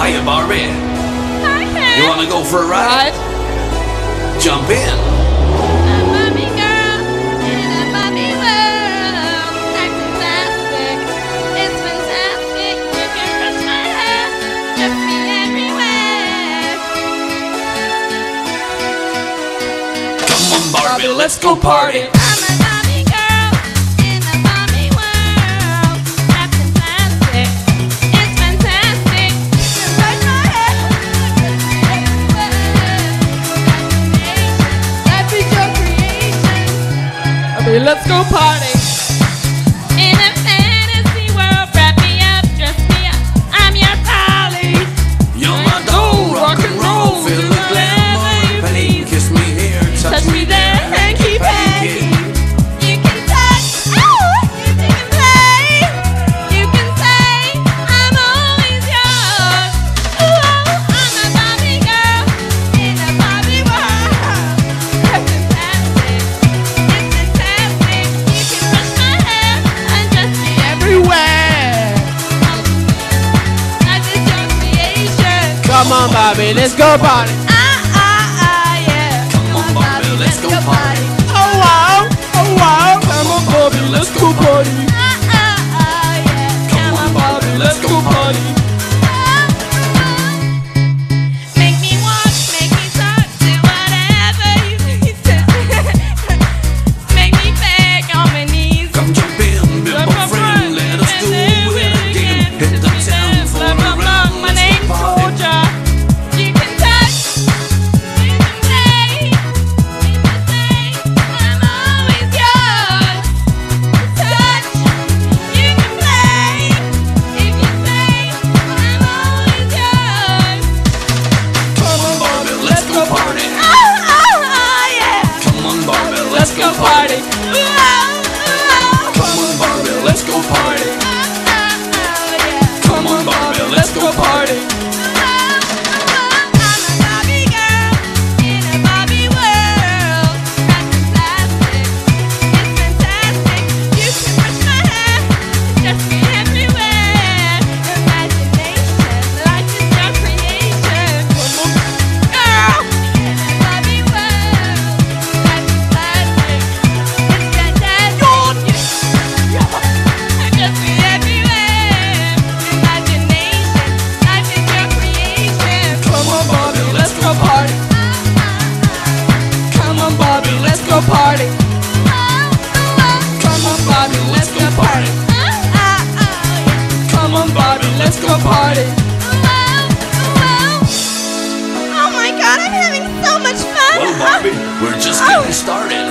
Hiya, Barbie. Hi, Ken. You wanna go for a ride? Jump in. A Barbie girl in a Barbie world. Acting plastic, it's fantastic. You can brush my hair, just be everywhere. Come on, Barbie, let's go party. I'm a Barbie girl in a Barbie world. Acting plastic, it's fantastic. You can brush my hair, just be everywhere. Life is your creation. Let's go party. In a fantasy world, wrap me up, dress me up. I'm your Polly. You're my doll, rock and roll, feel the glamour, pain. Kiss me here, touch me there, hanky panky. panky. You can touch, you can play. You can say, I'm always yours. Ooh, I'm a Barbie girl in a Barbie world. That's fantastic, it's fantastic. You can brush my hair and just be everywhere. Life is your creation. Come on, Barbie, let's go party. Yeah. Come on, Barbie, let's go party. Oh wow, come on, Barbie, let's go party. Yeah. Come on, Barbie, let's go party. Make me walk, make me talk, do whatever you need to. Make me beg on my knees. Come jump in, be my friend, let us do it again. Hit the town for a round, My let's name's go party. Soldier. You can touch, you can play. You can say, I'm always yours. Touch, you can play. You can say, I'm always yours. Come on, Barbie, let's go party. Yeah. Come on, Barbie, Let's go party. Come on, Barbie, let's go party. Come on, Barbie, let's go party. I'm a Barbie girl in a Barbie world. Acting plastic, it's fantastic. You can brush my hair, just be everywhere. Imagination, life is your creation. Girl in a Barbie world. Acting plastic, it's fantastic. Just be everywhere. Imagination, life is your creation. Come on, Barbie, let's go party. Come on, Barbie, let's go party. Come on, Barbie, let's go party. Come on, Barbie, let's go party. Oh my God, I'm having so much fun. Well, Barbie, we're just getting started.